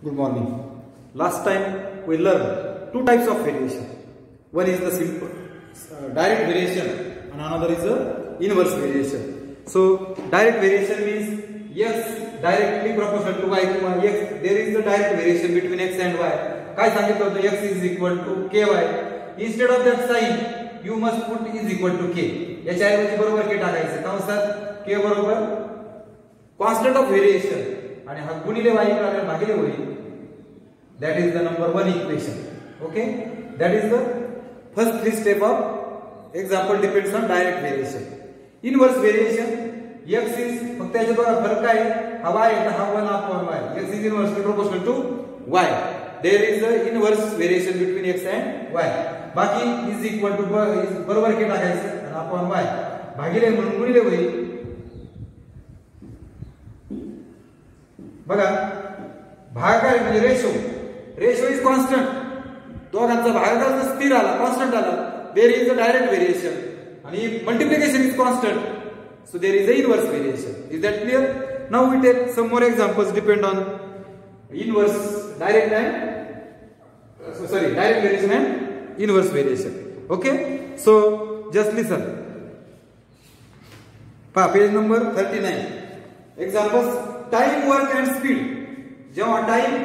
Good morning. Last time we learned two types of variation. One is the simple direct variation and another is the inverse variation. So direct variation means x directly proportional to y किंवा x there is the direct variation between x and y. काय सांगितलं होतं x is equal to ky. Instead of that sign you must put is equal to k. याच्या ऐवजी बरोबर k टाकायचं. कंसात k बरोबर constant of variation आणि हा गुणिले y करायला भागिले होईल. That is the number 1 equation. Okay, that is the first three step of example depends on direct variation. Inverse variation, x is फक्त याच्या बरोबर फरक काय हा y आहे हा 1 upon y. x is inversely proportional to y. There is a inverse variation between x and y. बाकी is equal to बरोबर के टाकायचं आणि upon y भागिले म्हणून गुणिले होईल. बघा भागाकार म्हणजे रेशो इज कॉन्स्टंट. दोघांचा भागाकार स्थिर आला कॉन्स्टंट आला there is a direct variation आणि multiplication is constant so there is a inverse variation. Is that clear? Now we take some more examples depend on inverse direct variation and inverse variation. Okay, so just listen. पहा page number 39. Examples time, work and speed. जेव्हा time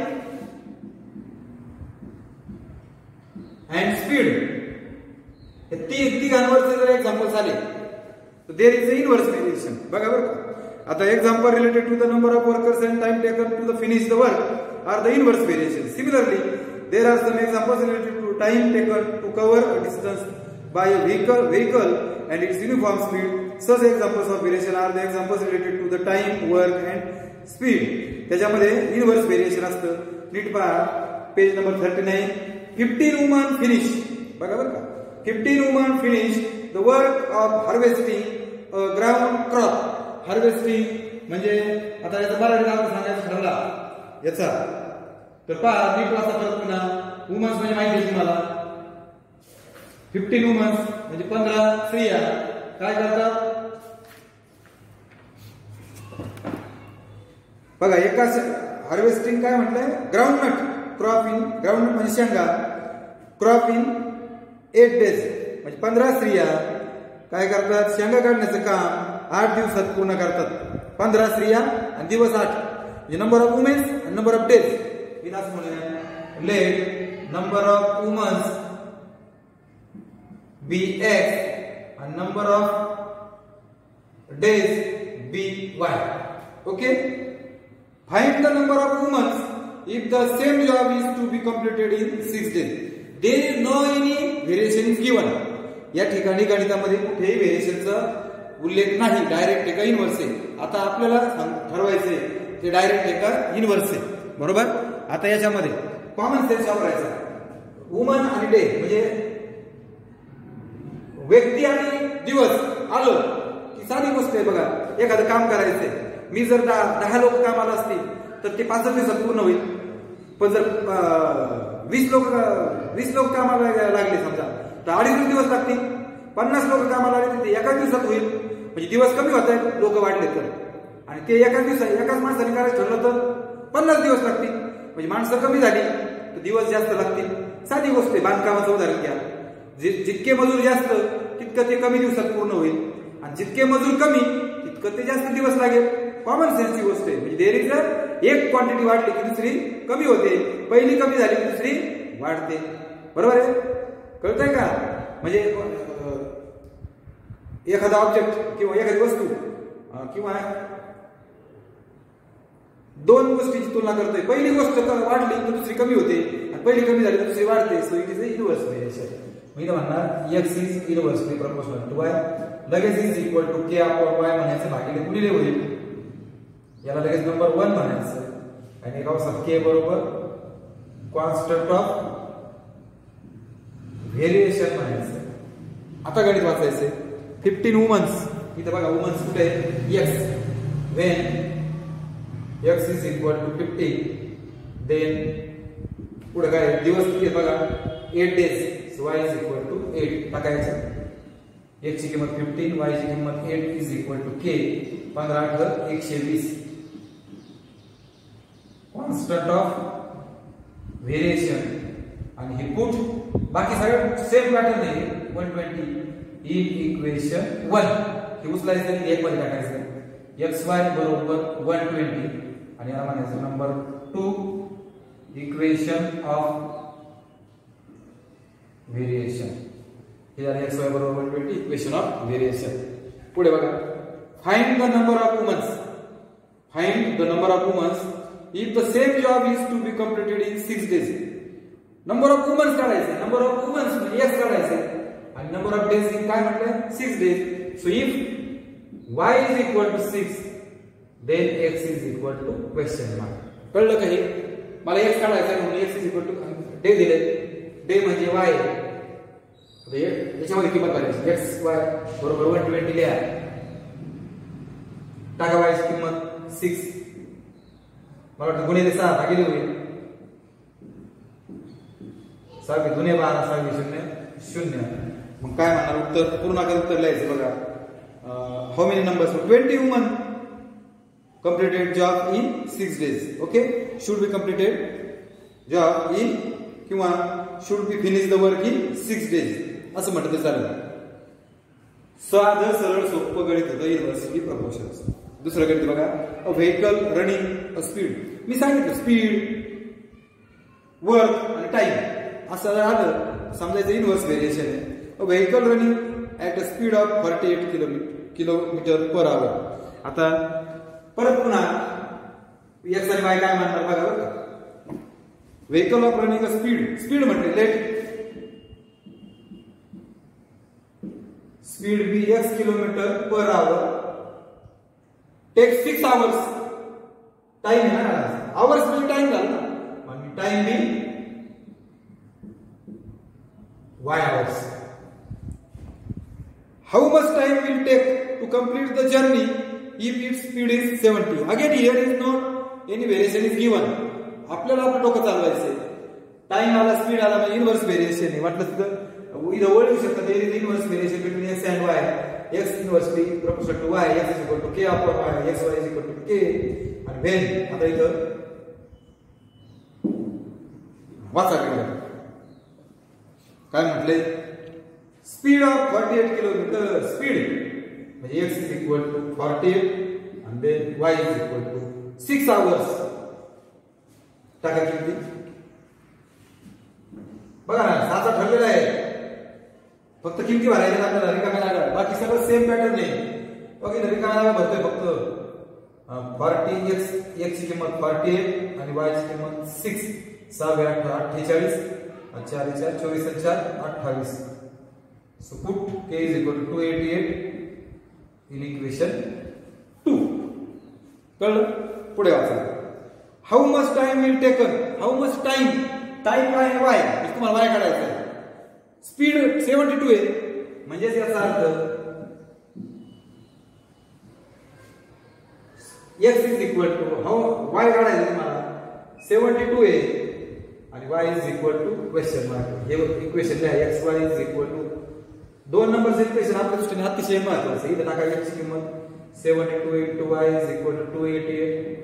and speed हे तिघांवरचे जर examples आले तर there is a inverse variation. बघा बरं का, आता example related to the number of workers and time taken to the finish the work are the inverse variation. Similarly there are some examples related to time taken to cover a distance by a vehicle and its uniform speed. Such examples of variation are the examples related to the time, work and speed. त्याच्यामध्ये inverse variation असतं. नीट पहा page number 39. 15 women finish. बघा बरं का, 15 women finish the work of harvesting a ground crop. Harvesting म्हणजे आता याचा मराठी नाव सांगायचं ठरला याचा तर पहा नीट वाचा परत पुन्हा. वुमन्स म्हणजे माहिती आहे तुम्हाला. 15 वुमन्स म्हणजे 15 स्त्रिया काय करतात बघा. एका हार्वेस्टिंग काय म्हटलंय ग्राउंडनट क्रॉप इन ग्राउंडनट म्हणजे शेंगा क्रॉप इन 8 days म्हणजे 15 स्त्रिया काय करतात शेंगा काढण्याचं काम 8 दिवसात पूर्ण करतात. 15 स्त्रिया आणि दिवस 8 म्हणजे नंबर ऑफ वुमेन्स आणि नंबर ऑफ डेज. विनाश म्हणून let number of womens be x आणि number of days be y. Okay, find the number of womens if the same job is to be completed in 6 days. There is no any variation is given. या ठिकाणी गणितामध्ये कुठेही व्हेरिएशनचा उल्लेख नाही. Direct आहे का inverse आहे. आता आपल्याला ठरवायचंय ते डायरेक्ट आहे का इनव्हर्स आहे. बरोबर. आता याच्यामध्ये कॉमन सेन्स वापरायचा. वुमन आणि डे म्हणजे व्यक्ती आणि दिवस आलं की साधी गोष्ट आहे. बघा एखादं काम करायचंय. मी जर 10 लोक कामाला असतील तर ते 5 दिवसात पूर्ण होईल. पण जर 20 लोक कामाला लागले समजा तर 2.5 दिवस लागतील. 50 लोक कामाला लागले तर ते एकाच दिवसात होईल. म्हणजे दिवस कमी होत आहेत लोक वाढले तर. आणि ते एकाच माणसाने करायचं ठरलं तर 50 दिवस लागतील. म्हणजे माणसं कमी झाली तर दिवस जास्त लागतील. साधी गोष्ट आहे. बांधकामाचं उदाहरण घ्या. जितके मजूर जास्त तितकं ते कमी दिवसात पूर्ण होईल आणि जितके मजूर कमी तितकं ते जास्त दिवस लागेल. कॉमन सेन्सची गोष्ट आहे. म्हणजे देयर इज एक क्वांटिटी वाढली की दुसरी कमी होते. पहिली कमी झाली की दुसरी वाढते. बरोबर आहे? कळतंय का? म्हणजे एखादा ऑब्जेक्ट किंवा एखादी वस्तू किंवा 2 गोष्टींची तुलना करतोय. पहिली गोष्ट वाढली तर दुसरी कमी होते आणि पहिली कमी झाली तर दुसरी वाढते. So it is a inverse variation. मी तर म्हणणार x is inversely proportional to y. लगेच is equal to k upon y म्हणायचं भागिले गुणिले होईल. याला लगेच नंबर 1 म्हणायचं आणि कंसात k बरोबर कॉन्स्टंट ऑफ व्हेरिएशन म्हणायचं. आता गणित वाचायचंय. 15 वुमन्स इथे बघा वुमन्स कुठे आहे x when x is equal to 15 then पुढे काय दिवस किती आहे बघा 8 days. So y is equal to 8 टाकायचं. x ची किंमत 15 y ची किंमत 8 is equal to k. 15 × 120 constant of variation आणि हे पुट बाकी सगळं सेम पॅटर्न आहे 120 इन इक्वेशन 1 हे उचलायचं आणि एक मध्ये टाकायचं xy बरोबर 120 आणि याला म्हणायचं नंबर 2 इक्वेशन ऑफ व्हेरिएशन हे झाले xy बरोबर 120 इक्वेशन ऑफ व्हेरिएशन. पुढे बघा find the number of womens. Find the number of womens if the same job is to be completed in 6 days. Number of womens काढायचे. Number of womens म्हणजे x काढायचे आणि number of days काय म्हटलं 6 days. So if y is equal to 6 then x is equal to question mark. कळलं का हे? मला x काढायचा आहे म्हणून x is equal to day दिले. डे म्हणजे y याच्यामध्ये किंमत काढायची x y बरोबर 120 लिहा. टाका y ची किंमत 6 मला वाटतं गुणिले 6 भागिले होईल 6 गुणिले 12 6 0 0. मग काय म्हणणार उत्तर पूर्ण उत्तर लिहायचं बघा. How many numbers? 20 women completed job in 6 days. Okay, should be completed job in किंवा should be finish the work in 6 days असं म्हटलं चालेल. साधं सरळ सोपं गणित होतं युनिव्हर्सिटी प्रपोर्शन्स. दुसरं गणित बघा a vehicle running a speed. मी सांगितलं स्पीड वर्क आणि टाइम असं आलं समजायचं इनवर्स व्हेरिएशन आहे. A vehicle running at a speed of 48 kilometre per hour. आता परत पुन्हा x आणि y काय म्हणणार बघा बरं का. Vehicle of running a speed. Speed म्हटले let speed be x kilometre per hour take 6 hours. Time आहे ना आवर्स म्हणजे टाइम झाला ना आणि time be y hours. How much time will take to complete the journey if its speed is 70? Again here is not any variation is given. आपल्याला आपलं डोकं चालवायचं. टाइम आला स्पीड आला म्हणजे इनवर्स व्हेरिएशन आहे. वाटलं तिथं इथं ओळखू शकता there is inverse variation between x and y. x inversely proportional to y x is equal to k upon y x y is equal to k. आणि when आता इथं वाचा काय म्हटले स्पीड ऑफ 48 किलोमीटर. स्पीड म्हणजे x is equal to 48 and then y is equal to 6 hours. टाका किती बघा ना 6चा ठरलेला आहे. फक्त किमती भरायच्या आपल्याला रिकाम्या जागा. बाकी सगळं सेम पॅटर्न आहे. बघा रिकाम्या जागा भरतोय फक्त 40 x ची किंमत 48 आणि y ची किंमत 6. 6 × 8 48 आणि 4 × 4 24 आणि 4 28. So put k is equal to 288 in equation 2. कळलं? पुढे वाचा. How much time will taken? How much time? Time काय आहे y. तुम्हाला y काढायचा आहे. स्पीड 72 आहे म्हणजे याचा अर्थ x is equal to how y काढायचं तुम्हाला 72 आहे आणि y is equal to question mark. हे इक्वेशन लिहा x y is equal to दोन नंबरचं इक्वेशन आपल्या दृष्टीने अतिशय महत्त्वाचं आहे. इथे टाका x ची किंमत 72 into y is equal to 288.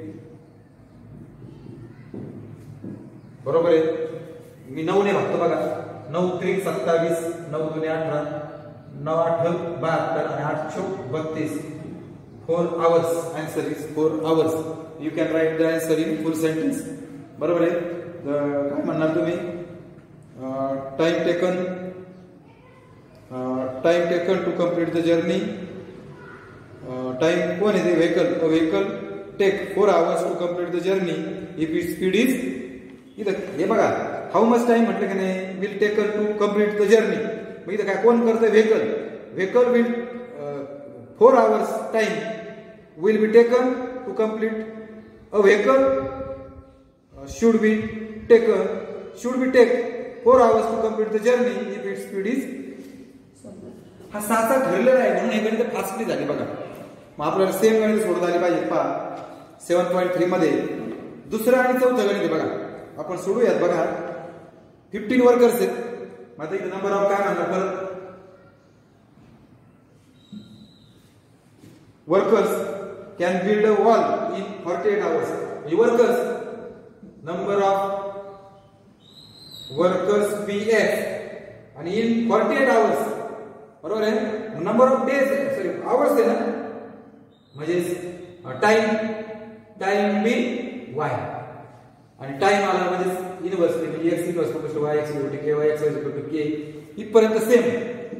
बरोबर आहे. मी 9 ने भागतो बघा. 9 त्रिक 27 9 दुने 18 9 8 72 आणि 8 चौक 32. 4 hours. Answer is 4 hours. You can write the answer in full sentence. बरोबर आहे. काय म्हणणार तुम्ही time taken to complete the journey. Time कोण आहे vehicle. A vehicle take 4 hours to complete the journey if it speed is. इथं हे बघा हाऊ मच टाइम म्हटलं की नाही will taken to complete the journey. मग इथं काय कोण करतं vehicle. Vehicle will 4 hours time will be taken to complete. A vehicle should be take 4 hours to complete the journey if it speed is. हा 6चा ठरलेला आहे म्हणून हे गणित फास्टली झाली बघा. मग आपल्याला सेम गणित सोडत आली पाहिजे. पहा 7.3 मध्ये दुसरं आणि चौथं गणित बघा आपण सोडूयात. बघा 15 वर्कर्स आहेत. मग आता इथे नंबर ऑफ काय म्हणणार परत workers can build a wall in 48 hours. Workers number of workers be x आणि इन 48 आवर्स, बरोबर आहे. Number of days sorry hours आहे ना, म्हणजे टाइम बी वाय आणि टाइम आला म्हणजे इनवर्स म्हणजे x equals to y x equal to k y x equal to k इथपर्यंत सेम.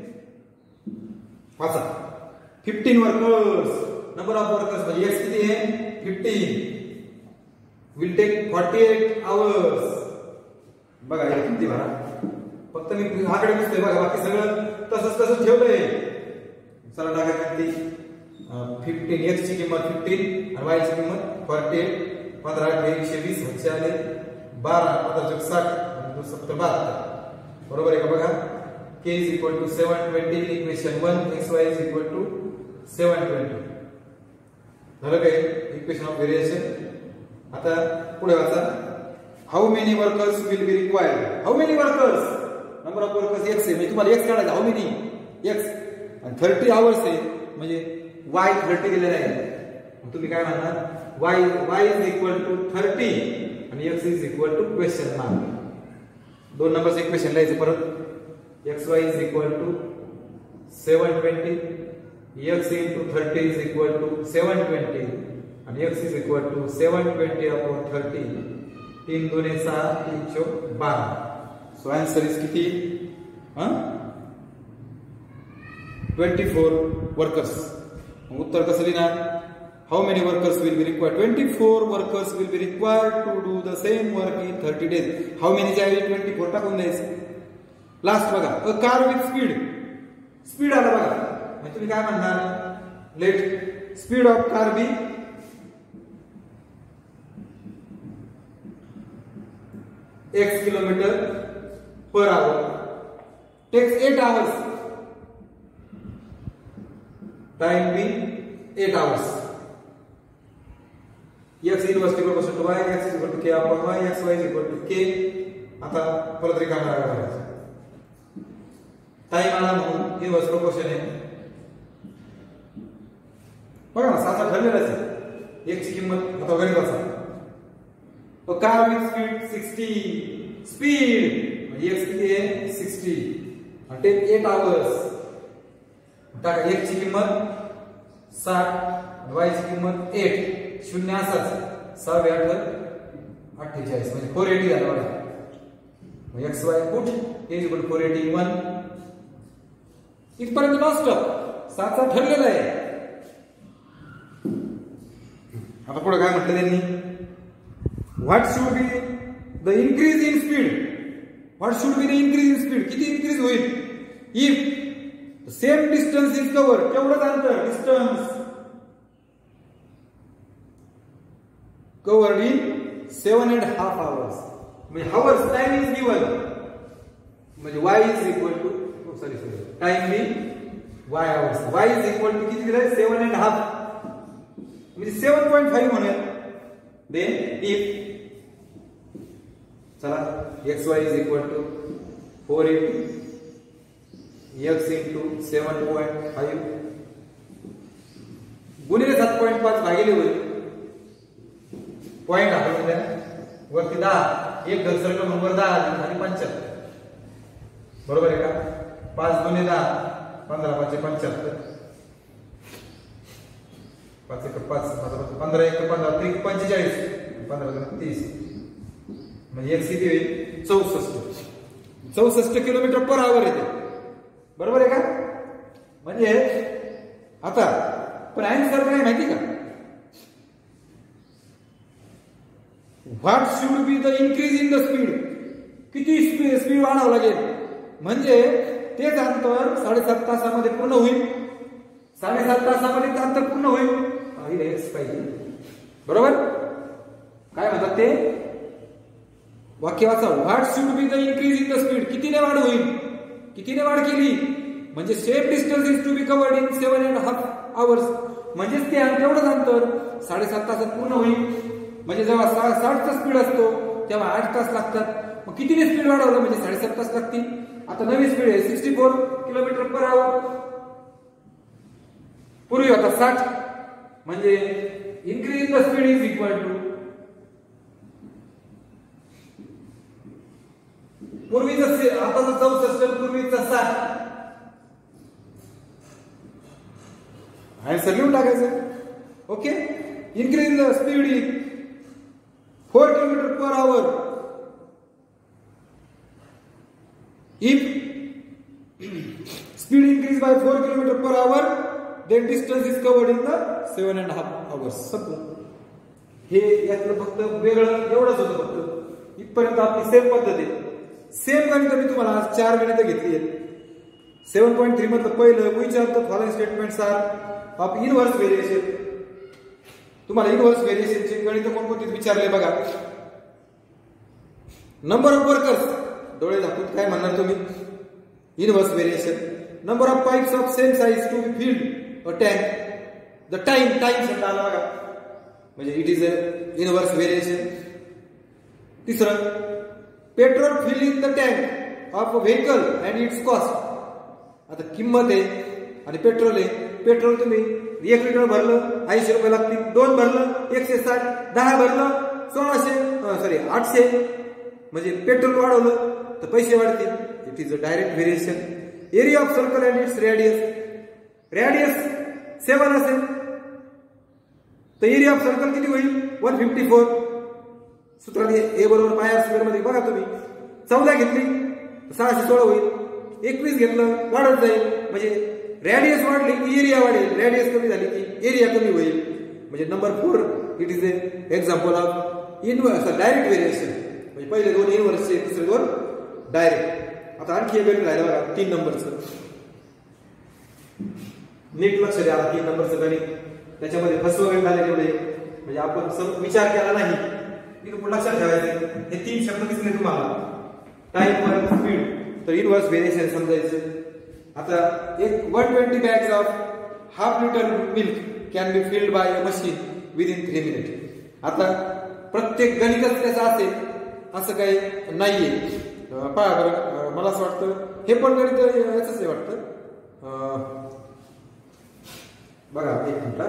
वाचा 15 वर्कर्स, नंबर ऑफ वर्कर्स म्हणजे एक्स किती आहे 15 विल टेक 48 आवर्स. बघा हे किती भरा, फक्त मी आकडे दिसतोय बघा, बाकी सगळं तसंच ठेवलंय. चला टाका किती 15 एक्स ची किंमत 15 आणि वाय ची किंमत 48. 15 120 वरचे आले 12 15 60 70 72, बरोबर आहे का. बघा k is equal to 720 in equation 1, xy is equal to 720. झालं काय इक्वेशन ऑफ व्हेरिएशन. आता पुढे वाचा. How many workers will be required. How many workers, number of workers x आहे म्हणजे तुम्हाला एक्स काढायचा. हाऊ मेनी एक्स आणि 30 आवर्स आहे म्हणजे वाय 30 दिलेला आहे. तुम्ही काय म्हणणार वाय इज इक्वल टू 30 आणि x is equal to question mark. दोन नंबरचं इक्वेशन लिहायचं परत. xy is equal to 720, x into 30 is equal to 720 and x is equal to 720 upon 30. 3 2 6 3 4 12. So answer is किती 24 workers. उत्तर कसं लिहिणार. How many workers will be required? 24 workers will be required to do the same work in 30 days. How many च्या ऐवजी 24 टाकून द्यायचं. Last बघा a car with speed आला बघा म्हणजे तुम्ही काय म्हणणार let speed of car be x kilometre per hour takes 8 hours, time be 8 hours. x inverse equal to y, x equal to k upon y, x y equal to k. आता परत रिकामा करायचा. टाइम आला म्हणून inverse proportion आहे. बघा ना साचा ठरलेलाच आहे. एक ची किंमत आता गणित वाचा. तो कार विथ स्पीड 60 स्पीड म्हणजे एक्स किती आहे 60 आणि टेक 8 आवर्स. टाका एक ची किंमत 60 आणि वाय ची किंमत 8 शून्य असाच 6 8 48 म्हणजे 480 झालं बघा. X y put is equal to 481. इथपर्यंत नॉनस्टॉप साचा ठरलेला आहे. आता पुढे काय म्हटलं त्यांनी. What should be the increase in speed. What should be the increase in speed. किती इन्क्रीज होईल if same distance is cover. केवढंच अंतर डिस्टन्स कव्हर्ड इन 7.5 आवर्स. म्हणजे हावर्स टाइम इज गिवन म्हणजे y is equal to sorry time be y hours. y is equal to किती दिलंय 7.5 म्हणजे 7.5 म्हणूया. देन इफ चला xy is equal to 480 x into 7.5 गुणिले 7.5 भागिले होईल. पॉइंट आपण दिला वरती 10 एक घर सर्कल नंबर 10 आणि 75 बरोबर आहे का. 5 2 10 15 5 75 5 1 5 15 1 15 3 45 15 30 म्हणजे एक किती होईल 64 किलोमीटर पर आवर येते. बरोबर आहे का. म्हणजे आता पण आन्सर काय माहिती का. What should be the increase in the speed. किती स्पीड वाढावं लागेल म्हणजे तेच अंतर 7.5 तासामध्ये पूर्ण होईल. 7.5 तासामध्ये ते अंतर पूर्ण होईल. एक्स पाहिजे बरोबर. काय म्हणतात ते वाक्य वाचा. What should be the increase in the speed. कितीने वाढ होईल. कितीने वाढ केली म्हणजे same distance is to be covered in 7.5 hours. म्हणजेच ते तेवढंच अंतर 7.5 तासात पूर्ण होईल. म्हणजे जेव्हा 60चा स्पीड असतो तेव्हा 8 तास लागतात. मग कितीने स्पीड वाढवलं म्हणजे 7.5 तास लागतील. आता नवी स्पीड आहे 64 किलोमीटर पर आवर. पूर्वी होता 60 म्हणजे increase in the speed is equal to पूर्वीचं आताचं 64 पूर्वीचं 60 आन्सर लिहून टाकायचं. Okay. Increase the speed in 4 kilometre per hour if speed increase by 4 kilometer per hour then distance is covered in the 7.5 hours. संपलं. हे यातलं फक्त वेगळं एवढंच होतं. फक्त इथपर्यंत आपली सेम पद्धत आहे. सेम गणित मी तुम्हाला आज 4 गणित घेतली आहेत. 7.3 मधलं पहिलं which of the following statements are of inverse variation. तुम्हाला इनव्हर्स व्हेरिएशनचे गणित कोणकोणते विचारले बघा. नंबर ऑफ वर्कर्स, डोळे झाकून काय म्हणणार तुम्ही? Inverse variation. Number of pipes of same size to be filled a tank. The time शब्द आला बघा, म्हणजे it is a inverse variation. तिसरं, petrol fill in the tank of a vehicle and its cost. आता किंमत आहे आणि petrol आहे. पेट्रोल तुम्ही 1 लिटर भरलं 80 रुपये लागतील, 2 भरलं 160, 10 भरलं 800, म्हणजे पेट्रोल वाढवलं तर पैसे वाढतील. It is a direct variation. Area of circle and its radius 7 असेल तर एरिया ऑफ सर्कल किती होईल? 154. सूत्रात ए बरोबर पाय स्क्वेअर मध्ये बघा तुम्ही. 14 घेतली 616 होईल. 21 घेतलं वाढत जाईल, म्हणजे रेडियस वाढली की एरिया वाढेल, रेडियस कमी झाली की एरिया कमी होईल. म्हणजे number 4 it is a example of inverse direct variation. म्हणजे पहिले 2 इनव्हर्सचे, दुसरे 2 डायरेक्ट. आता आणखी एक गणित राहिलं बघा 3 नंबरचं. नीट लक्ष द्या. 3 नंबरचं गणित त्याच्यामध्ये फसवगणित झाले तेवढे, म्हणजे आपण विचार केला नाही की तुम्ही लक्षात ठेवायचे. हे 3 शब्द दिसले तुम्हाला, टाइम वर स्पीड, तर इनव्हर्स व्हेरिएशन समजायचं. आता एक 120 bags of half liter milk can be filled by a machine within 3 minutes. आता प्रत्येक गणितच त्याचं असेल असं काही नाहीये. पहा बरं, मला असं वाटतं हे पण गणित याच आहे वाटतं. बघा एक मिनिट.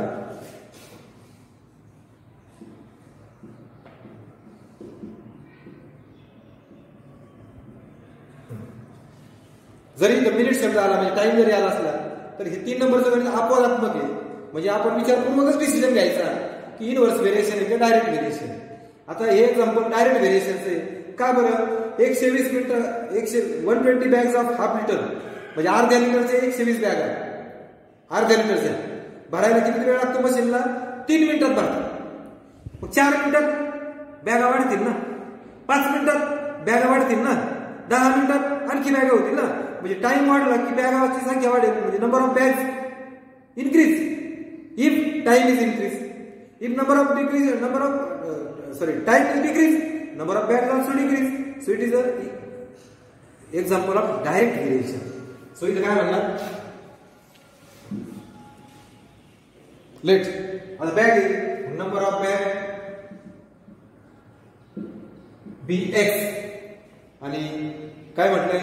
जरी मिनिट शब्द आला म्हणजे टाइम जरी आला असला तर हे 3 नंबरचं गणित अपवादात्मक आहे. म्हणजे आपण विचारपूर्वकच डिसिजन घ्यायचा की इनव्हर्स व्हेरिएशन आहे की डायरेक्ट व्हेरिएशन. आता हे एक्झाम्पल डायरेक्ट व्हेरिएशनचे का बरं? 120 मिनिटं 120 बॅग्स ऑफ हाफ लिटर म्हणजे अर्ध्या लिटरचे 120 बॅग आहे. अर्ध्या लिटरच्या भरायला किती वेळ लागतो मशीनला? 3 मिनिटात भरतात. मग 4 मिनिटात बॅगा वाढतील ना, 5 मिनिटात बॅगा वाढतील ना, 10 मिनिटात आणखी बॅगा होतील ना. म्हणजे टाइम वाढला की बॅगाची संख्या वाढेल, म्हणजे number of bags increase if time is increase. If time is decrease, number of bags also decrease. So it is a example of direct variation. So इथे काय म्हणणार? Let आता bag आहे, number of bag bx आणि काय म्हटलंय?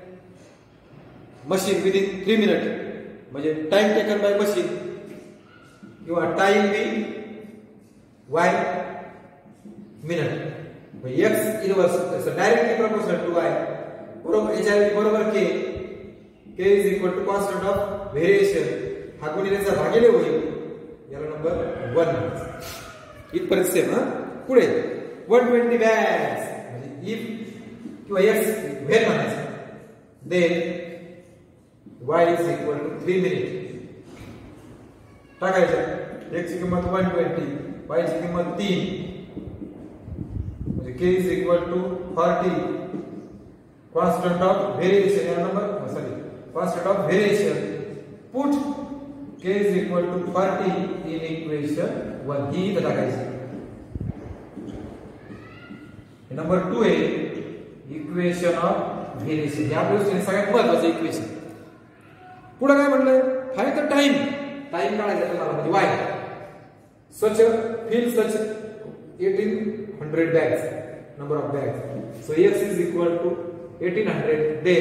Machine within 3 minute, म्हणजे time taken by machine किंवा time be y minute. x inverse directly proportional to y बरोबर HIV बरोबर k is equal to constant of variation. हा गुणिलेचा भागिले होईल, याला नंबर 1 इथपर्यंत सेम. पुढे 120 बॅग्स म्हणजे इफ किंवा x व्हेन म्हणायचं, then y is equal to 3 minute टाकायचं. x ची किंमत 120, y ची किंमत 3, k is equal to 40 constant of variation constant of variation. Put k is equal to 40 in equation 1. ही इथं टाकायची. नंबर 2 आहे इक्वेशन ऑफ व्हेरिएशन. या आपल्या सगळ्यात महत्त्वाचं इक्वेशन. पुढे काय म्हटलंय? फाइंड द टाइम काढायचं तुम्हाला, म्हणजे y such fill such 1800 bags, number of bags. So x is equal to 1800. Then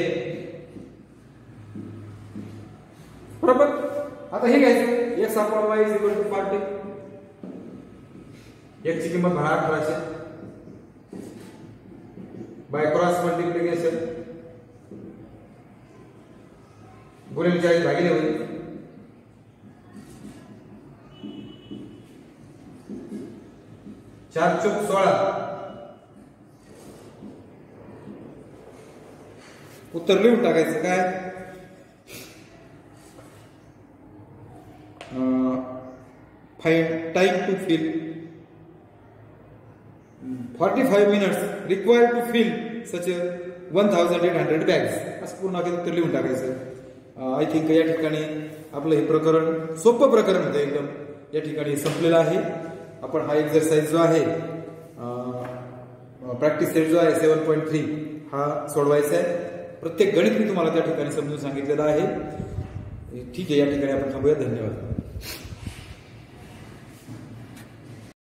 बरोबर. आता हे घ्यायचं x upon y is equal to 40. x ची किंमत 1800 बाय क्रॉस मल्टिप्लिकेशन गुणिले 40 भागिले होईल 4 चौक 16. उत्तर लिहून टाकायचं काय find time to fill 45 minutes required to fill such a 1800 bags. असं पूर्ण उत्तर लिहून टाकायचं. आय थिंक या ठिकाणी आपलं हे प्रकरण सोपं प्रकरण होतं एकदम या ठिकाणी संपलेलं आहे. आपण हा एक्सरसाइज जो आहे प्रॅक्टिस सेट जो आहे 7.3 हा सोडवायचा आहे. प्रत्येक गणित मी तुम्हाला त्या ठिकाणी समजून सांगितलेलं आहे. ठीक आहे, या ठिकाणी आपण थांबूया. धन्यवाद.